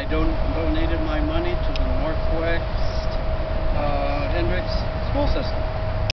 donated my money to the Northwest Hendricks school system.